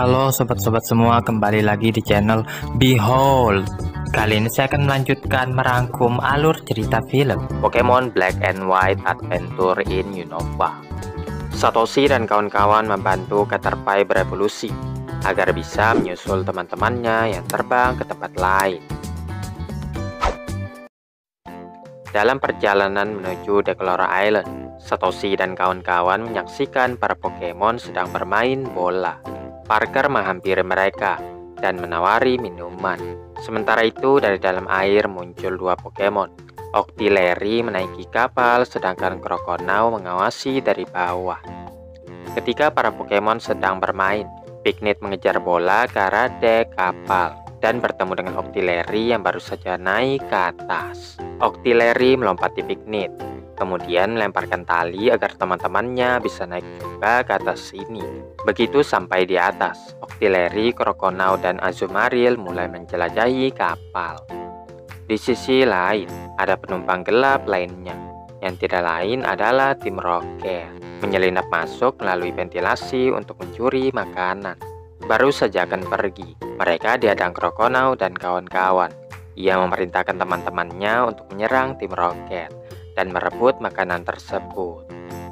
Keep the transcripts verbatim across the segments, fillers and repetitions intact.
Halo sobat-sobat semua, kembali lagi di channel Behold. Kali ini saya akan melanjutkan merangkum alur cerita film Pokemon Black and White Adventure in Unova. Satoshi dan kawan-kawan membantu Caterpie berevolusi agar bisa menyusul teman-temannya yang terbang ke tempat lain. Dalam perjalanan menuju Declora Island, Satoshi dan kawan-kawan menyaksikan para Pokemon sedang bermain bola. Parker menghampiri mereka dan menawari minuman. Sementara itu, dari dalam air muncul dua Pokemon. Octillery menaiki kapal, sedangkan Croconaw mengawasi dari bawah. Ketika para Pokemon sedang bermain, Pignet mengejar bola ke arah dek kapal dan bertemu dengan Octillery yang baru saja naik ke atas. Octillery melompati Pignet, kemudian melemparkan tali agar teman-temannya bisa naik juga ke atas sini. Begitu sampai di atas, Octillery, Croconaw, dan Azumarill mulai menjelajahi kapal. Di sisi lain, ada penumpang gelap lainnya, yang tidak lain adalah tim Rocket, menyelinap masuk melalui ventilasi untuk mencuri makanan. Baru saja akan pergi, mereka dihadang Croconaw dan kawan-kawan. Ia memerintahkan teman-temannya untuk menyerang tim Rocket dan merebut makanan tersebut.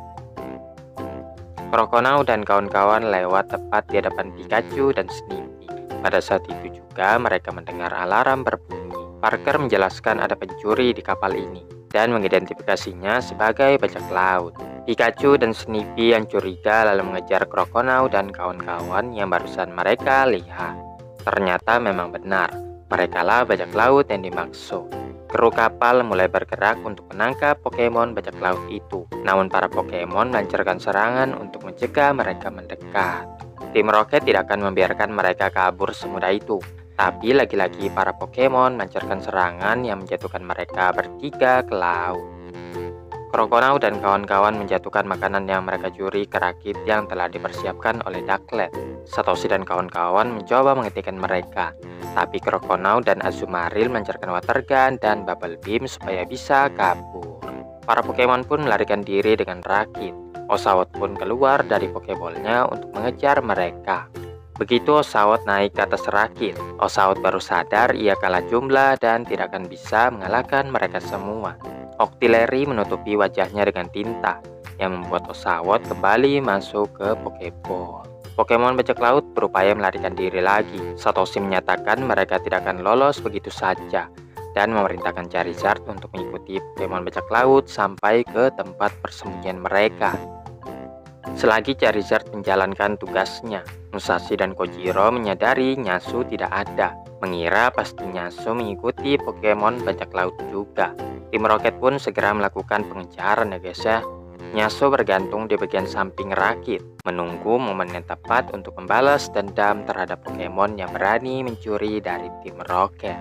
Croconaw dan kawan-kawan lewat tepat di hadapan Pikachu dan Snippy. Pada saat itu juga mereka mendengar alarm berbunyi. Parker menjelaskan ada pencuri di kapal ini dan mengidentifikasinya sebagai bajak laut. Pikachu dan Snippy yang curiga lalu mengejar Croconaw dan kawan-kawan yang barusan mereka lihat. Ternyata memang benar, merekalah bajak laut yang dimaksud. Kru kapal mulai bergerak untuk menangkap Pokemon bajak laut itu. Namun para Pokemon melancarkan serangan untuk mencegah mereka mendekat. Tim Rocket tidak akan membiarkan mereka kabur semudah itu. Tapi lagi-lagi para Pokemon melancarkan serangan yang menjatuhkan mereka bertiga ke laut. Croconaw dan kawan-kawan menjatuhkan makanan yang mereka curi ke rakit yang telah dipersiapkan oleh Ducklet. Satoshi dan kawan-kawan mencoba menghentikan mereka, tapi Croconaw dan Azumarill melancarkan Water Gun dan Bubble Beam supaya bisa kabur. Para Pokemon pun melarikan diri dengan rakit. Oshawott pun keluar dari Pokeball-nya untuk mengejar mereka. Begitu Oshawott naik ke atas rakit, Oshawott baru sadar ia kalah jumlah dan tidak akan bisa mengalahkan mereka semua. Octillery menutupi wajahnya dengan tinta yang membuat Oshawott kembali masuk ke Pokeball. Pokemon bajak laut berupaya melarikan diri lagi. Satoshi menyatakan mereka tidak akan lolos begitu saja dan memerintahkan Charizard untuk mengikuti Pokemon bajak laut sampai ke tempat persembunyian mereka. Selagi Charizard menjalankan tugasnya, Musashi dan Kojiro menyadari Nyasu tidak ada. Mengira pasti Nyasu mengikuti Pokemon bajak laut juga. Tim Rocket pun segera melakukan pengejaran ya guys ya. Nyasu bergantung di bagian samping rakit, menunggu momen yang tepat untuk membalas dendam terhadap Pokemon yang berani mencuri dari tim Rocket.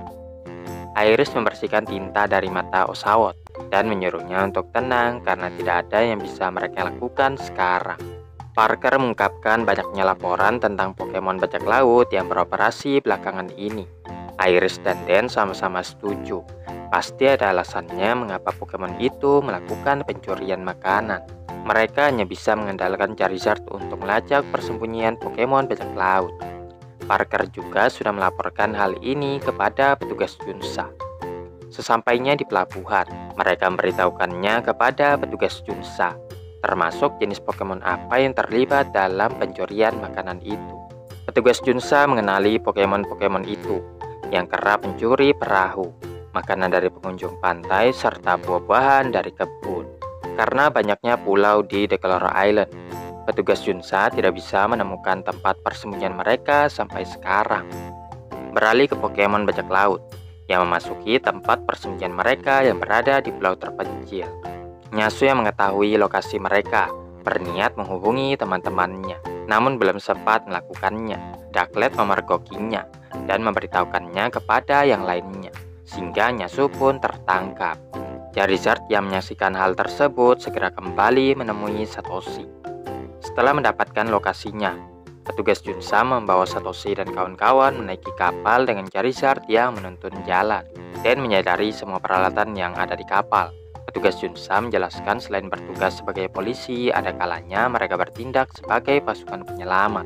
Iris membersihkan tinta dari mata Oshawott dan menyuruhnya untuk tenang karena tidak ada yang bisa mereka lakukan sekarang. Parker mengungkapkan banyaknya laporan tentang Pokemon bajak laut yang beroperasi belakangan ini. Iris dan Dan sama-sama setuju. Pasti ada alasannya mengapa Pokemon itu melakukan pencurian makanan. Mereka hanya bisa mengandalkan Charizard untuk melacak persembunyian Pokemon bajak laut. Parker juga sudah melaporkan hal ini kepada petugas Junsa. Sesampainya di pelabuhan, mereka memberitahukannya kepada petugas Junsa, termasuk jenis Pokemon apa yang terlibat dalam pencurian makanan itu. Petugas Junsa mengenali Pokemon-Pokemon itu yang kerap mencuri perahu, makanan dari pengunjung pantai, serta buah-buahan dari kebun. Karena banyaknya pulau di Declora Island, petugas Junsa tidak bisa menemukan tempat persembunyian mereka sampai sekarang. Beralih ke Pokemon bajak laut yang memasuki tempat persembunyian mereka yang berada di pulau terpencil. Nyasu yang mengetahui lokasi mereka berniat menghubungi teman-temannya, namun belum sempat melakukannya. Ducklet memergokinya dan memberitahukannya kepada yang lainnya, sehingga Nyasu pun tertangkap. Charizard yang menyaksikan hal tersebut segera kembali menemui Satoshi. Setelah mendapatkan lokasinya, petugas Junsa membawa Satoshi dan kawan-kawan menaiki kapal dengan Charizard yang menuntun jalan dan menyadari semua peralatan yang ada di kapal. Petugas Junsa menjelaskan selain bertugas sebagai polisi, ada kalanya mereka bertindak sebagai pasukan penyelamat.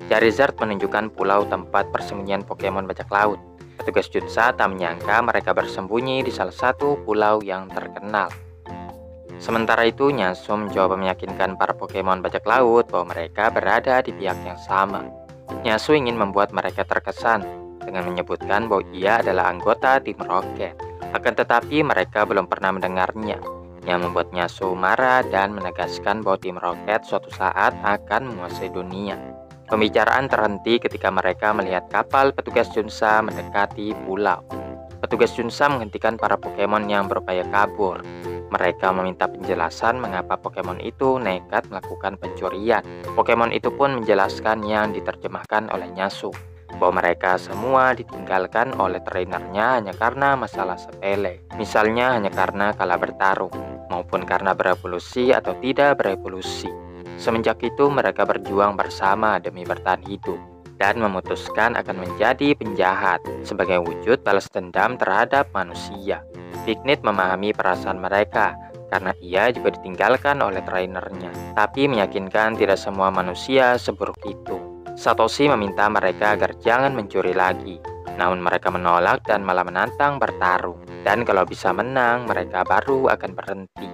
Charizard menunjukkan pulau tempat persembunyian Pokemon bajak laut. Petugas Junsa tak menyangka mereka bersembunyi di salah satu pulau yang terkenal. Sementara itu, Nyasu mencoba meyakinkan para Pokemon bajak laut bahwa mereka berada di pihak yang sama. Nyasu ingin membuat mereka terkesan dengan menyebutkan bahwa ia adalah anggota tim Rocket. Akan tetapi mereka belum pernah mendengarnya, yang membuat Nyasu marah dan menegaskan bahwa tim Rocket suatu saat akan menguasai dunia. Pembicaraan terhenti ketika mereka melihat kapal petugas Junsa mendekati pulau. Petugas Junsa menghentikan para Pokemon yang berupaya kabur. Mereka meminta penjelasan mengapa Pokemon itu nekat melakukan pencurian. Pokemon itu pun menjelaskan yang diterjemahkan oleh Nyasu, bahwa mereka semua ditinggalkan oleh trainernya hanya karena masalah sepele. Misalnya hanya karena kalah bertarung, maupun karena berevolusi atau tidak berevolusi. Semenjak itu mereka berjuang bersama demi bertahan hidup, dan memutuskan akan menjadi penjahat sebagai wujud balas dendam terhadap manusia. Pignet memahami perasaan mereka karena ia juga ditinggalkan oleh trainernya, tapi meyakinkan tidak semua manusia seburuk itu. Satoshi meminta mereka agar jangan mencuri lagi, namun mereka menolak dan malah menantang bertarung, dan kalau bisa menang mereka baru akan berhenti.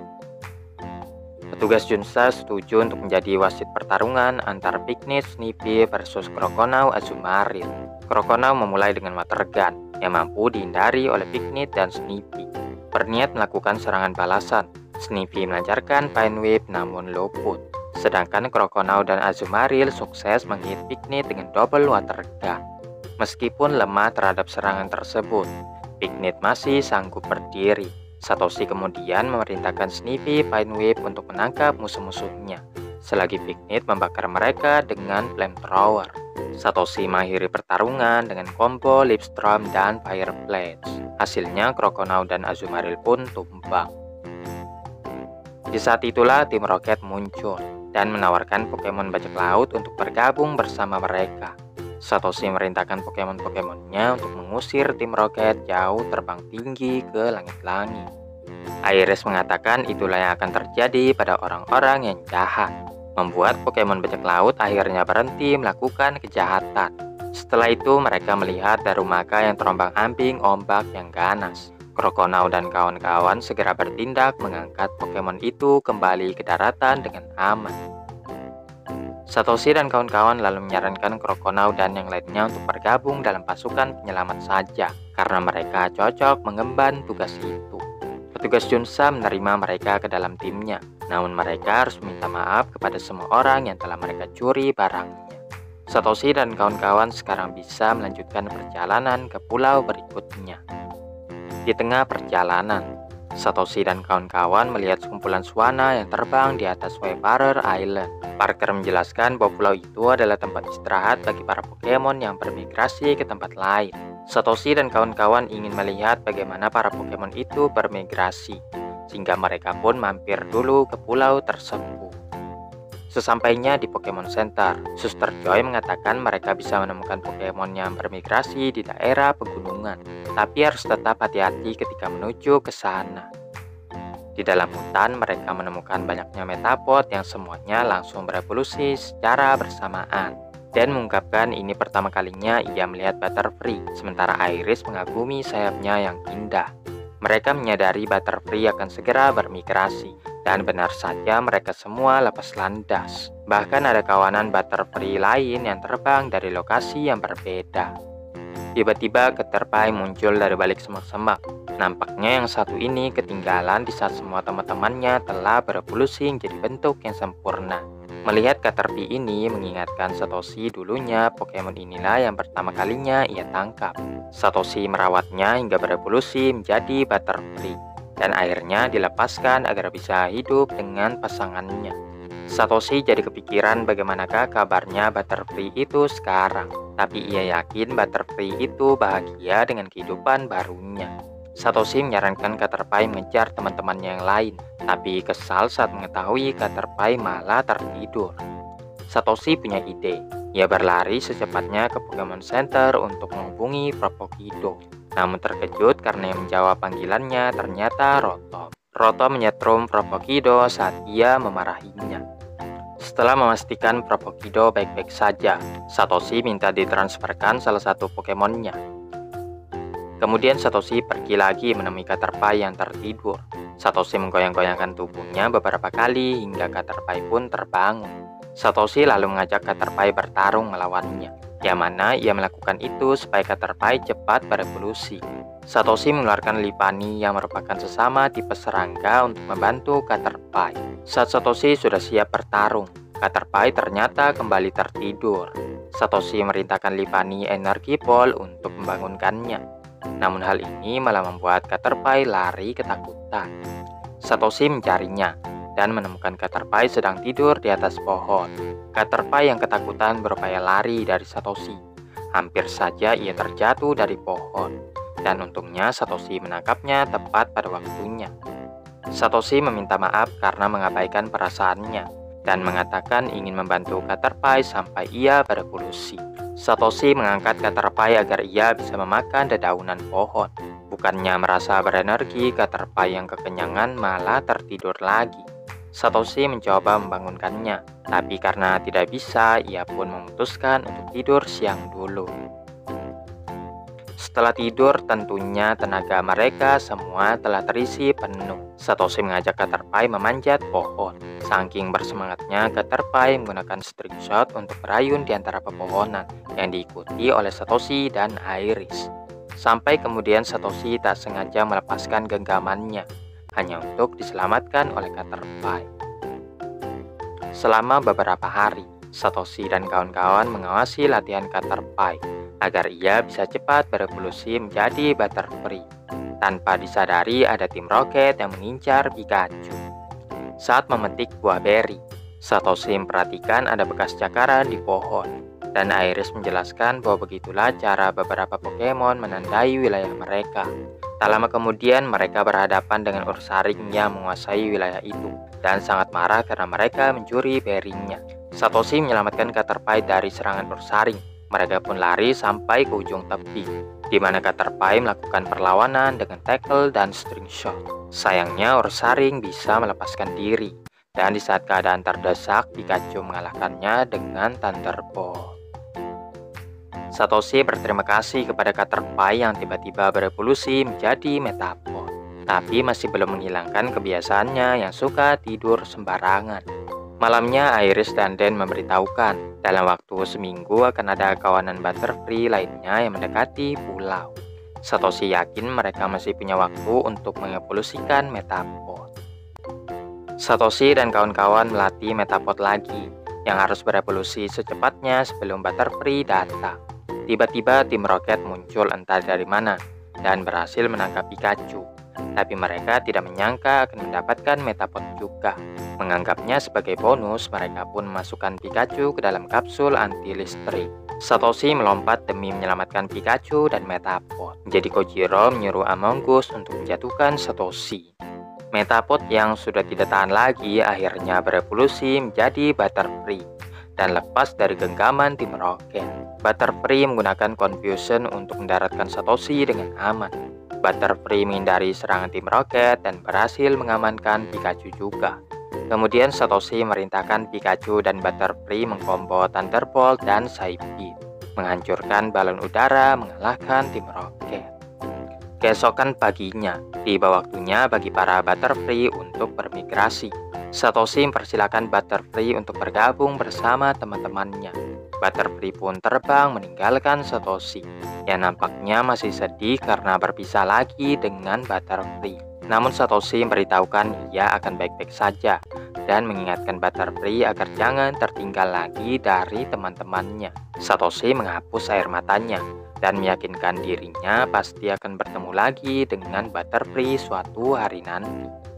Petugas Junsa setuju untuk menjadi wasit pertarungan antara Pignet Snippy versus Croconaw Azumarill. Croconaw memulai dengan water gun yang mampu dihindari oleh Pignet dan Snippy. Berniat melakukan serangan balasan, Snippy melancarkan Pine Whip namun luput. Sedangkan Croconaw dan Azumarill sukses menghit Pignet dengan double water gun. Meskipun lemah terhadap serangan tersebut, Pignet masih sanggup berdiri. Satoshi kemudian memerintahkan Snippy Pine Whip untuk menangkap musuh-musuhnya, selagi Pignet membakar mereka dengan flamethrower. Satoshi mengakhiri pertarungan dengan combo Lipstrom dan Fire Blades. Hasilnya Croconaw dan Azumarill pun tumbang. Di saat itulah tim Rocket muncul dan menawarkan Pokemon bajak laut untuk bergabung bersama mereka. Satoshi merintahkan Pokemon-Pokemonnya untuk mengusir tim Rocket jauh terbang tinggi ke langit-langit. Iris mengatakan itulah yang akan terjadi pada orang-orang yang jahat, membuat Pokemon bajak laut akhirnya berhenti melakukan kejahatan. Setelah itu mereka melihat Darumaka yang terombang-ambing ombak yang ganas. Croconaw dan kawan-kawan segera bertindak mengangkat Pokemon itu kembali ke daratan dengan aman. Satoshi dan kawan-kawan lalu menyarankan Croconaw dan yang lainnya untuk bergabung dalam pasukan penyelamat saja, karena mereka cocok mengemban tugas itu. Petugas Junsa menerima mereka ke dalam timnya, namun mereka harus meminta maaf kepada semua orang yang telah mereka curi barangnya. Satoshi dan kawan-kawan sekarang bisa melanjutkan perjalanan ke pulau berikutnya. Di tengah perjalanan, Satoshi dan kawan-kawan melihat sekumpulan Swanna yang terbang di atas Wayfarer Island. Parker menjelaskan bahwa pulau itu adalah tempat istirahat bagi para Pokemon yang bermigrasi ke tempat lain. Satoshi dan kawan-kawan ingin melihat bagaimana para Pokemon itu bermigrasi, sehingga mereka pun mampir dulu ke pulau tersebut. Sesampainya di Pokemon Center, Suster Joy mengatakan mereka bisa menemukan Pokemon yang bermigrasi di daerah pegunungan, tapi harus tetap hati-hati ketika menuju ke sana. Di dalam hutan, mereka menemukan banyaknya Metapod yang semuanya langsung berevolusi secara bersamaan, dan mengungkapkan ini pertama kalinya ia melihat Butterfree, sementara Iris mengagumi sayapnya yang indah. Mereka menyadari Butterfree akan segera bermigrasi, dan benar saja mereka semua lepas landas. Bahkan ada kawanan Butterfree lain yang terbang dari lokasi yang berbeda. Tiba-tiba Caterpie muncul dari balik semak-semak. Nampaknya yang satu ini ketinggalan di saat semua teman-temannya telah berevolusi menjadi bentuk yang sempurna. Melihat Caterpie ini mengingatkan Satoshi dulunya Pokemon inilah yang pertama kalinya ia tangkap. Satoshi merawatnya hingga berevolusi menjadi Butterfree, dan akhirnya dilepaskan agar bisa hidup dengan pasangannya. Satoshi jadi kepikiran bagaimanakah kabarnya Butterfree itu sekarang, tapi ia yakin Butterfree itu bahagia dengan kehidupan barunya. Satoshi menyarankan Caterpie mengejar teman-temannya yang lain, tapi kesal saat mengetahui Caterpie malah tertidur. Satoshi punya ide, ia berlari secepatnya ke Pokemon Center untuk menghubungi Propokido. Namun terkejut karena yang menjawab panggilannya ternyata Rotom. Rotom menyetrum Propokido saat ia memarahinya. Setelah memastikan Probokido baik-baik saja, Satoshi minta ditransferkan salah satu Pokemonnya. Kemudian Satoshi pergi lagi menemui Caterpie yang tertidur. Satoshi menggoyang-goyangkan tubuhnya beberapa kali hingga Caterpie pun terbangun. Satoshi lalu mengajak Caterpie bertarung melawannya, yang mana ia melakukan itu supaya Caterpie cepat berevolusi. Satoshi mengeluarkan Lipani yang merupakan sesama tipe serangga untuk membantu Caterpie. Saat Satoshi sudah siap bertarung, Caterpie ternyata kembali tertidur. Satoshi merintahkan Lipani energi Ball untuk membangunkannya. Namun hal ini malah membuat Caterpie lari ketakutan. Satoshi mencarinya dan menemukan Caterpie sedang tidur di atas pohon. Caterpie yang ketakutan berupaya lari dari Satoshi. Hampir saja ia terjatuh dari pohon. Dan untungnya Satoshi menangkapnya tepat pada waktunya. Satoshi meminta maaf karena mengabaikan perasaannya dan mengatakan ingin membantu Caterpie sampai ia berevolusi. Satoshi mengangkat Caterpie agar ia bisa memakan dedaunan pohon. Bukannya merasa berenergi, Caterpie yang kekenyangan malah tertidur lagi. Satoshi mencoba membangunkannya, tapi karena tidak bisa, ia pun memutuskan untuk tidur siang dulu. Setelah tidur, tentunya tenaga mereka semua telah terisi penuh. Satoshi mengajak Caterpie memanjat pohon. Saking bersemangatnya, Caterpie menggunakan string shot untuk berayun di antara pepohonan yang diikuti oleh Satoshi dan Iris. Sampai kemudian Satoshi tak sengaja melepaskan genggamannya, hanya untuk diselamatkan oleh Caterpie. Selama beberapa hari, Satoshi dan kawan-kawan mengawasi latihan Caterpie agar ia bisa cepat berevolusi menjadi Butterfree. Tanpa disadari ada tim Rocket yang mengincar Pikachu. Saat memetik buah beri, Satoshi memperhatikan ada bekas cakaran di pohon, dan Iris menjelaskan bahwa begitulah cara beberapa Pokemon menandai wilayah mereka. Tak lama kemudian mereka berhadapan dengan Ursaring yang menguasai wilayah itu, dan sangat marah karena mereka mencuri berinya. Satoshi menyelamatkan Caterpie dari serangan Ursaring. Mereka pun lari sampai ke ujung tepi, di mana Caterpie melakukan perlawanan dengan tackle dan string shot. Sayangnya Ursaring bisa melepaskan diri, dan di saat keadaan terdesak, Pikachu mengalahkannya dengan Thunderbolt. Satoshi berterima kasih kepada Caterpie yang tiba-tiba berevolusi menjadi Metapod, tapi masih belum menghilangkan kebiasaannya yang suka tidur sembarangan. Malamnya Iris dan Dan memberitahukan dalam waktu seminggu akan ada kawanan Butterfree lainnya yang mendekati pulau. Satoshi yakin mereka masih punya waktu untuk mengevolusikan Metapod. Satoshi dan kawan-kawan melatih Metapod lagi yang harus berevolusi secepatnya sebelum Butterfree datang. Tiba-tiba tim Rocket muncul entah dari mana dan berhasil menangkap Pikachu. Tapi mereka tidak menyangka akan mendapatkan Metapod juga. Menganggapnya sebagai bonus, mereka pun memasukkan Pikachu ke dalam kapsul anti-listrik. Satoshi melompat demi menyelamatkan Pikachu dan Metapod. Jadi Kojiro menyuruh Among Us untuk menjatuhkan Satoshi. Metapod yang sudah tidak tahan lagi akhirnya berevolusi menjadi Butterfree dan lepas dari genggaman tim Rocket. Butterfree menggunakan Confusion untuk mendaratkan Satoshi dengan aman. Butterfree menghindari serangan tim Rocket dan berhasil mengamankan Pikachu juga. Kemudian Satoshi merintahkan Pikachu dan Butterfree mengkombo Thunderbolt dan Psybeam, menghancurkan balon udara mengalahkan tim Rocket. Keesokan paginya, tiba waktunya bagi para Butterfree untuk bermigrasi. Satoshi mempersilahkan Butterfree untuk bergabung bersama teman-temannya. Butterfree pun terbang meninggalkan Satoshi, yang nampaknya masih sedih karena berpisah lagi dengan Butterfree. Namun Satoshi memberitahukan ia akan baik-baik saja dan mengingatkan Butterfree agar jangan tertinggal lagi dari teman-temannya. Satoshi menghapus air matanya dan meyakinkan dirinya pasti akan bertemu lagi dengan Butterfree suatu hari nanti.